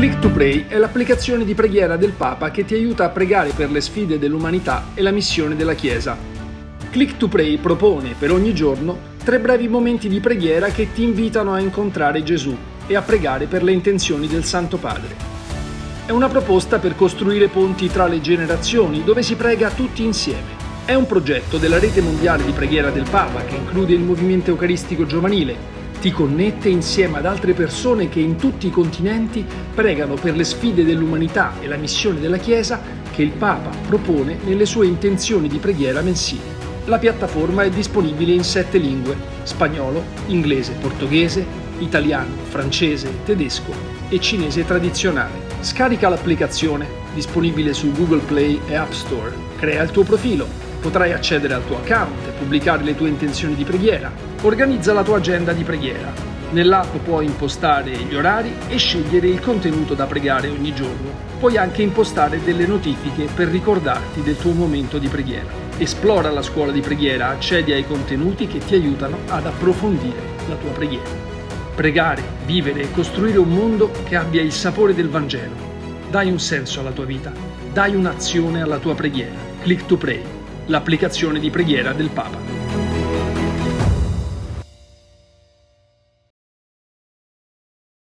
Click to Pray è l'applicazione di preghiera del Papa che ti aiuta a pregare per le sfide dell'umanità e la missione della Chiesa. Click to Pray propone per ogni giorno 3 brevi momenti di preghiera che ti invitano a incontrare Gesù e a pregare per le intenzioni del Santo Padre. È una proposta per costruire ponti tra le generazioni dove si prega tutti insieme. È un progetto della Rete Mondiale di Preghiera del Papa che include il movimento eucaristico giovanile. Ti connette insieme ad altre persone che in tutti i continenti pregano per le sfide dell'umanità e la missione della Chiesa che il Papa propone nelle sue intenzioni di preghiera mensili. La piattaforma è disponibile in 7 lingue: spagnolo, inglese, portoghese, italiano, francese, tedesco e cinese tradizionale. Scarica l'applicazione, disponibile su Google Play e App Store. Crea il tuo profilo, potrai accedere al tuo account e pubblicare le tue intenzioni di preghiera. Organizza la tua agenda di preghiera. Nell'app puoi impostare gli orari e scegliere il contenuto da pregare ogni giorno. Puoi anche impostare delle notifiche per ricordarti del tuo momento di preghiera. Esplora la scuola di preghiera, accedi ai contenuti che ti aiutano ad approfondire la tua preghiera. Pregare, vivere e costruire un mondo che abbia il sapore del Vangelo. Dai un senso alla tua vita, dai un'azione alla tua preghiera. Click to Pray, l'applicazione di preghiera del Papa.